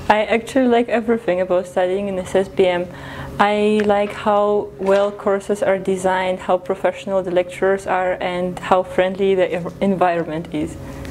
I actually like everything about studying in SSBM. I like how well courses are designed, how professional the lecturers are, and how friendly the environment is.